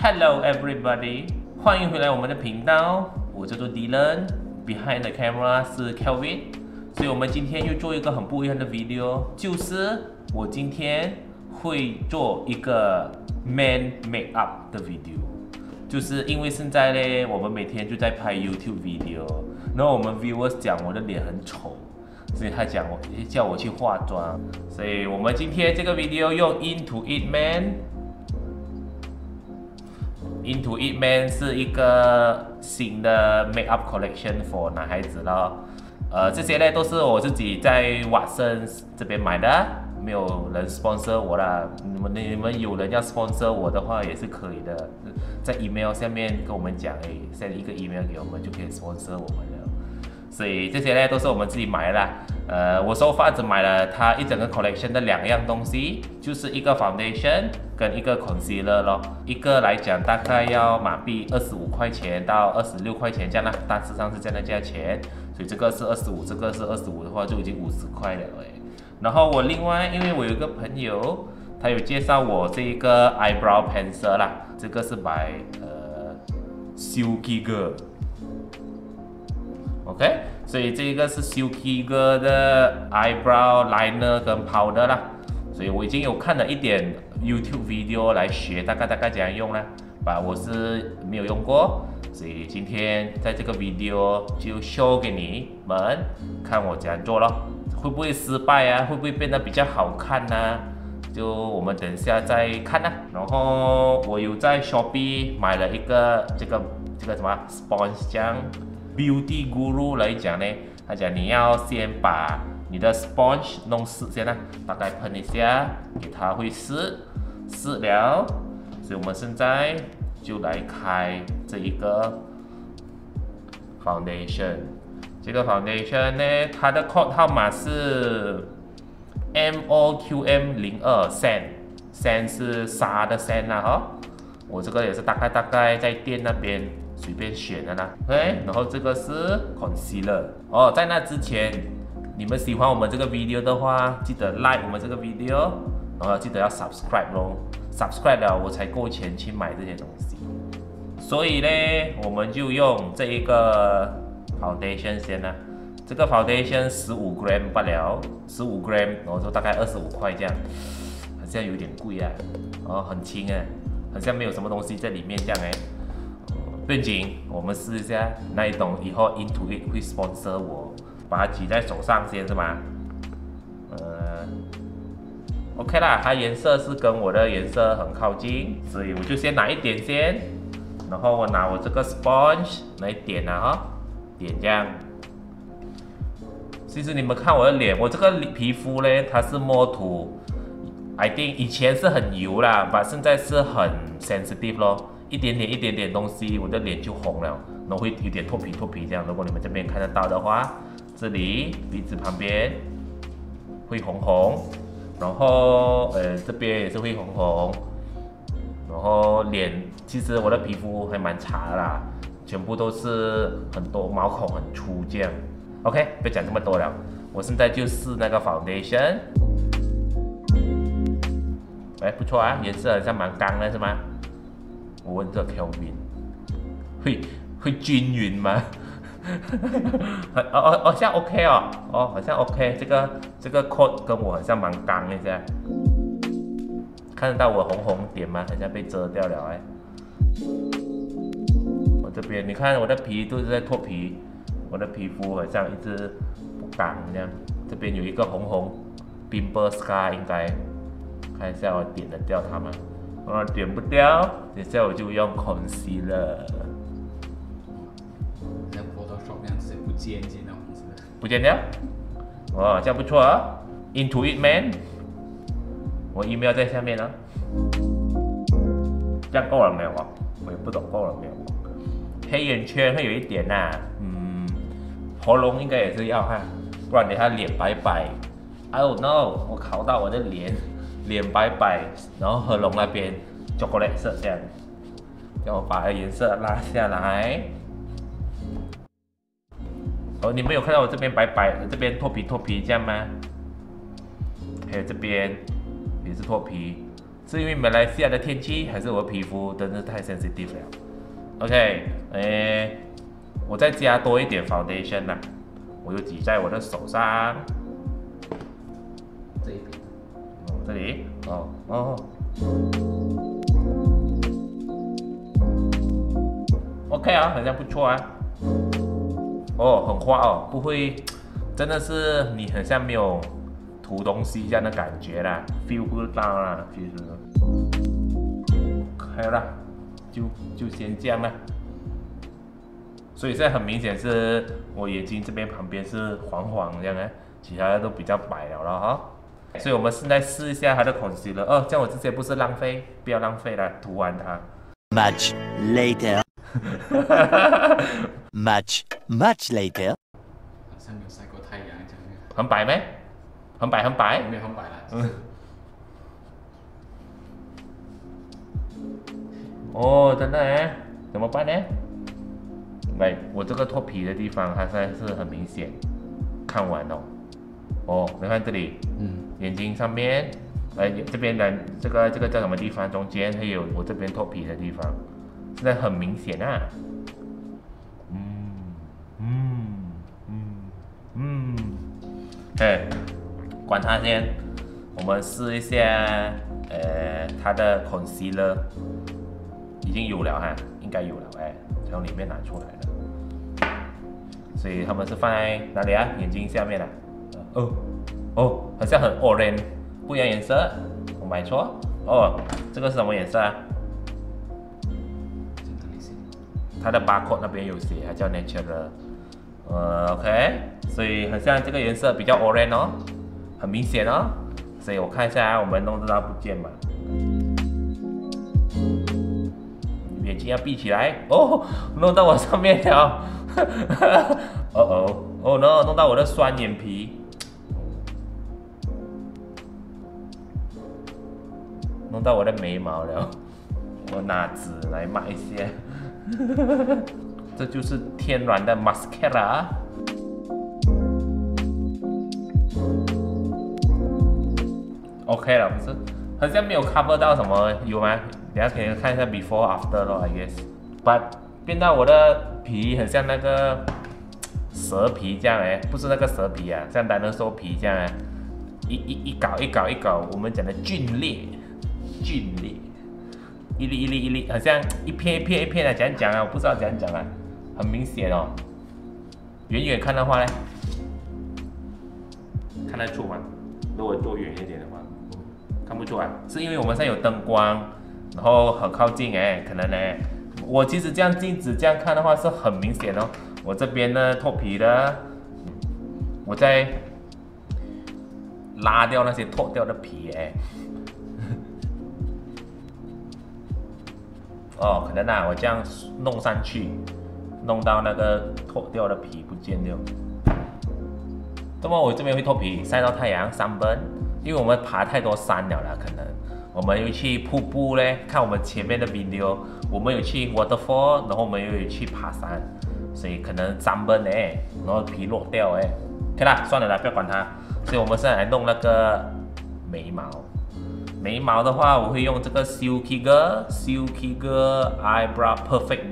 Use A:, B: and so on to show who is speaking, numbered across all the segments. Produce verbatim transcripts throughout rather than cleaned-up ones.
A: Hello everybody， 欢迎回来我们的频道，我叫做 Dylan，Behind the camera 是 Kelvin， 所以我们今天又做一个很不一样的 video， 就是我今天会做一个 man make up 的 video， 就是因为现在呢，我们每天就在拍 YouTube video， 然后我们 viewers 讲我的脸很丑。所以他讲我叫我去化妆，所以我们今天这个 video 用 Into It Man。Into It Man 是一个新的 makeup collection for 男孩子咯。呃，这些呢都是我自己在 Watsons 这边买的，没有人 sponsor 我啦。你们你们有人要 sponsor 我的话也是可以的，在 email 下面跟我们讲，哎 ，send 一个 email 给我们就可以 sponsor 我们了。所以这些呢都是我们自己买的啦。呃，我收发只买了它一整个 collection 的两样东西，就是一个 foundation 跟一个 concealer 咯。一个来讲大概要马币二十五块钱到二十六块钱这样啦，大致上是这样的价钱。所以这个是二十五，这个是二十五的话就已经五十块了哎。然后我另外因为我有一个朋友，他有介绍我这一个 eyebrow pencil 啦，这个是 by 呃 Silky Girl。OK， 所以这个是 Silky Girl 的 eyebrow liner 跟 powder 啦，所以我已经有看了一点 YouTube video 来学大概大概怎样用啦，把我是没有用过，所以今天在这个 video 就 show 给你们看我怎样做咯，会不会失败啊？会不会变得比较好看呢、啊？就我们等一下再看啦。然后我有在 Shopee 买了一个这个这个什么 sponge 酱。Beauty Guru 来讲呢，他讲你要先把你的 sponge 弄湿先啦，大概喷一下，给它会湿，湿了，所以我们现在就来开这一个 foundation。这个 foundation 呢，它的 code 号码是 M O Q M 零二 cent，cent 是沙的 cent 啦哈。我这个也是大概大概在店那边随便选的啦 ，OK， 然后这个是 concealer 哦。在那之前，你们喜欢我们这个 video 的话，记得 like 我们这个 video， 然后记得要 subscribe 咯 ，subscribe 了我才够钱去买这些东西。所以呢，我们就用这一个 foundation 先啦。这个 foundation 十五 gram 罢了，十五 gram， 然后就大概二十五块这样，好像有点贵啊，哦，很轻啊，好像没有什么东西在里面这样哎。不用紧，我们试一下。那你懂以后 Into It 会 sponsor 我，把它挤在手上先是吗？呃 ，OK 啦，它颜色是跟我的颜色很靠近，所以我就先拿一点先，然后我拿我这个 sponge 来点啊哈，点这样。其实你们看我的脸，我这个皮肤呢，它是摸土 ，I think 以前是很油啦，但现在是很 sensitive 咯。一点点一点点东西，我的脸就红了，然后会有点脱皮脱皮这样。如果你们这边看得到的话，这里鼻子旁边会红红，然后呃这边也是会红红，然后脸其实我的皮肤还蛮差的啦，全部都是很多毛孔很粗这样。OK， 不要讲这么多了，我现在就试那个 foundation， 哎不错啊，颜色好像蛮刚的是吗？我问这 Kelvin， 会会均匀吗？哦哦好像 OK 哦，哦好像 OK， 这个这个 code 跟我好像蛮刚一下，看得到我红红点吗？好像被遮掉了哎。我这边你看我的皮都是在脱皮，我的皮肤好像一直不刚这样，这边有一个红红 pimple scar， 应该看一下我点得掉它吗？哦，点不掉，等下我就用 concealer。
B: 像 Photoshop 那样子不尖尖那种是不是？
A: 不见掉，哦，这样不错啊。Into It Man， 我 email 在下面啊。这样够了没有啊？我也不懂够了没有。黑眼圈会有一点呐、啊，嗯，喉咙应该也是要哈，不然等下脸白白。I don't know， 我烤到我的脸。脸白白，然后喉咙那边 chocolate 色这样，让我把颜色拉下来。哦，你们有看到我这边白白，这边脱皮脱皮这样吗？还有这边也是脱皮， 是因为马来西亚的天气，还是我皮肤真的太 sensitive 了 ？OK， 诶，我再加多一点 foundation 啦，我就挤在我的手上。
B: 这一边。
A: 哦，这里，哦哦。OK 啊，好像不错啊。哦，很滑哦，不会，真的是你很像没有涂东西这样的感觉啦 ，feel 不到啦，其实。OK 啦，就就先这样啦。所以现在很明显是我眼睛这边旁边是黄黄这样的，其他的都比较白了了哈。所以我们现在试一下它的 concealer。哦，这样我这些不是浪费，不要浪费了，涂完它。
C: Much later. much much later.
B: 好像没有晒过太阳这样。
A: 很白咩？很白很白。
B: 没有很白啦。
A: 嗯。哦，真的哎，怎么办呢？来，我这个脱皮的地方，它现在是很明显，看完哦。哦，你看这里，
B: 嗯，
A: 眼睛上面，呃，这边的这个这个叫什么地方？中间还有我这边脱皮的地方，现在很明显啊。嗯嗯嗯嗯，哎，管它先，我们试一下，呃，它的 concealer 已经有了哈，应该有了哎，从里面拿出来了。所以他们是放在哪里啊？眼睛下面啊。哦哦，好像很 orange， 不一样颜色，我买错。哦，这个是什么颜色啊？它的 barcode 那边有写，它叫 natural。呃 ，OK， 所以很像这个颜色比较 orange 哦，很明显哦。所以我看一下，我们弄到不见嘛。眼睛要闭起来。哦，弄到我上面了。哦哦哦 no， 弄到我的双眼皮。弄到我的眉毛了，我拿纸来抹一下。这就是天然的 mascara。OK 了，不是，好像没有 cover 到什么，有吗？等下可以看一下 before after 咯 ，I guess。But 变到我的皮很像那个蛇皮这样哎，不是那个蛇皮啊，像丹德兽皮这样哎，一一一搞一搞一搞，我们讲的皲裂。皲裂，一粒一粒一粒，好像一片一片一片的，怎样讲啊？我不知道怎样讲啊，很明显哦。远远看的话呢，看得出吗？如果多远一点的话，看不出啊，是因为我们现在有灯光，然后很靠近哎，可能呢，我其实这样镜子这样看的话是很明显哦。我这边呢脱皮的，我在拉掉那些脱掉的皮哎。哦，可能啊，我这样弄上去，弄到那个脱掉的皮不见掉。那么我这边会脱皮，晒到太阳，sunburn，因为我们爬太多山了啦，可能我们又去瀑布嘞，看我们前面的 video， 我们有去 waterfall， 然后我们又有去爬山，所以可能sunburn哎，然后皮落掉哎，OK 啦，算了啦，不要管它。所以我们现在来弄那个眉毛。眉毛的话，我会用这个 Silkiger Silkiger Eyebrow Perfect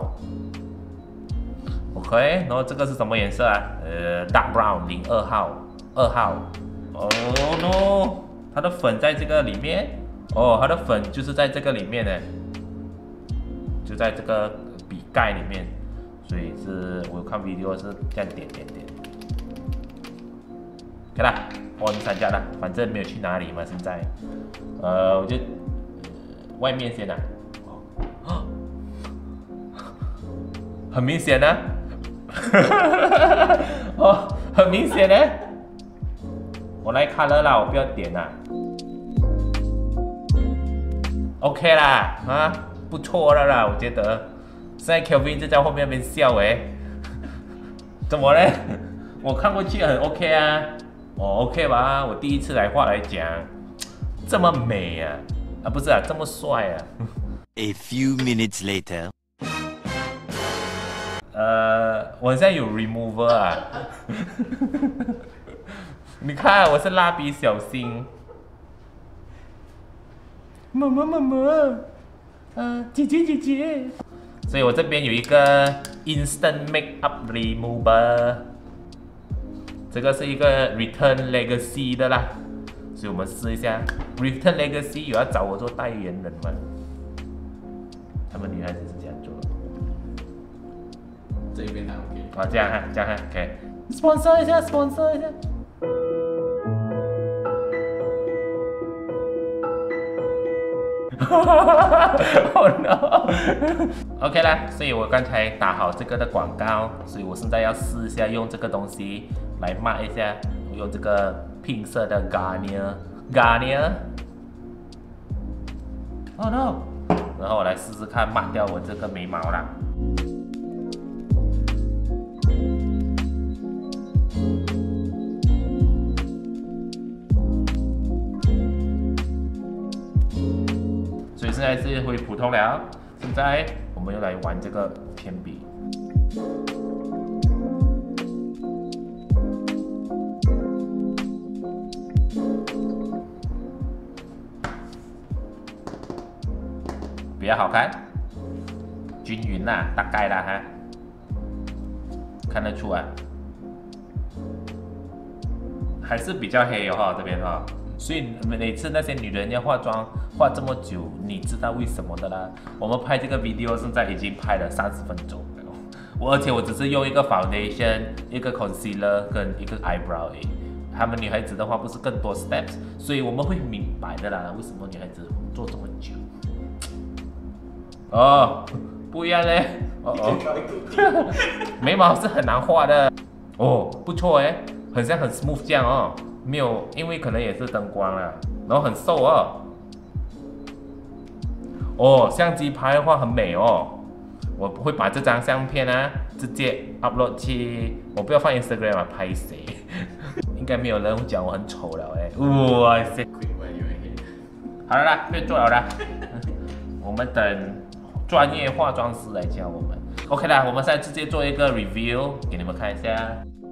A: Brow。OK， 然后这个是什么颜色啊？呃 ，Dark Brown 零二号，二号。哦 no， 它的粉在这个里面。哦，它的粉就是在这个里面呢，就在这个笔盖里面。所以是我看 video 是这样点点点。OK 啦。on 三家啦，反正没有去哪里嘛，现在，呃，我就、呃、外面先啦，哦，很明显啊，哦，很明显呢，我来 color 啦，我不要点啦 ，OK 啦，啊，不错了啦，我觉得，现在 Kelvin 就在后面那边笑诶，怎么嘞？我看过去很 OK 啊。哦 ，OK 吧，我第一次来画来讲，这么美啊，啊不是啊，这么帅啊。
C: A few minutes later，
A: 呃，我现在有 remover 啊，你看我是蜡笔小新， 妈妈妈妈，呃，姐姐姐姐。所以我这边有一个 Instant Makeup Remover， 这个是一个 Return Legacy 的啦，所以我们试一下。Return Legacy 有要找我做代言人吗？他们女孩子是这样做的。
B: 这边还 OK。
A: 哦，这样哈，这样哈 ，OK。sponsor 一下 ，sponsor 一下。oh no！OK 啦，所以我刚才打好这个的广告，所以我现在要试一下用这个东西来抹一下，我用这个pink色的 Garnier，Garnier。Oh no！ 然后我来试试看抹掉我这个眉毛啦。所以现在是恢复普通了。现在我们又来玩这个铅笔。比较好看，均匀啦，大概啦哈，看得出啊，还是比较黑哦哈，这边哈。所以每次那些女人要化妆化这么久，你知道为什么的啦？我们拍这个 video 现在已经拍了三十分钟了，我而且我只是用一个 foundation、一个 concealer 跟一个 eyebrow 而已。她们女孩子的话不是更多 steps， 所以我们会明白的啦，为什么女孩子做这么久。哦，不一样嘞，哦哦，眉毛是很难画的，哦，不错哎，很像很 smooth 这样哦。没有，因为可能也是灯光啦，然后很瘦哦。哦，相机拍的话很美哦。我会把这张相片啊直接 upload 去，我不要放 Instagram 啊，拍谁？应该没有人会讲我很丑了哎。哇塞！好了啦，不要做了啦，我们等专业化妆师来教我们。OK 啦，我们现在直接做一个 review 给你们看一下。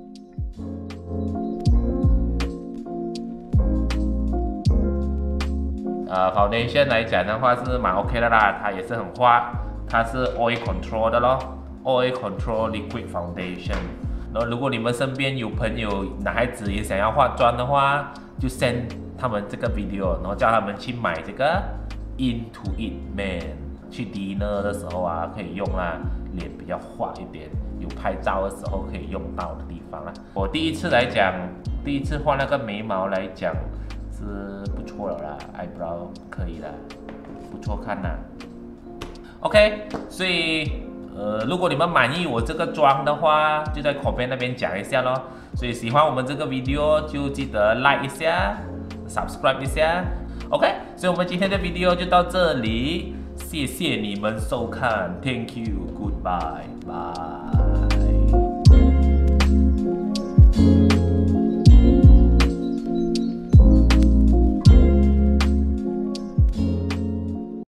A: 呃 ，foundation 来讲的话是蛮 OK 的啦，它也是很滑，它是 oil control 的咯 ，oil control liquid foundation。然后如果你们身边有朋友男孩子也想要化妆的话，就 send 他们这个 video， 然后叫他们去买这个 Into It Man， 去 dinner 的时候啊可以用啦，脸比较滑一点，有拍照的时候可以用到的地方啦。我第一次来讲，第一次画那个眉毛来讲。是不错了啦 ，eyebrow 可以啦，不错看啦。OK， 所以呃，如果你们满意我这个妆的话，就在口边那边讲一下咯。所以喜欢我们这个 video 就记得 like 一下 ，subscribe 一下。OK， 所以我们今天的 video 就到这里，谢谢你们收看 ，Thank you，Goodbye，bye。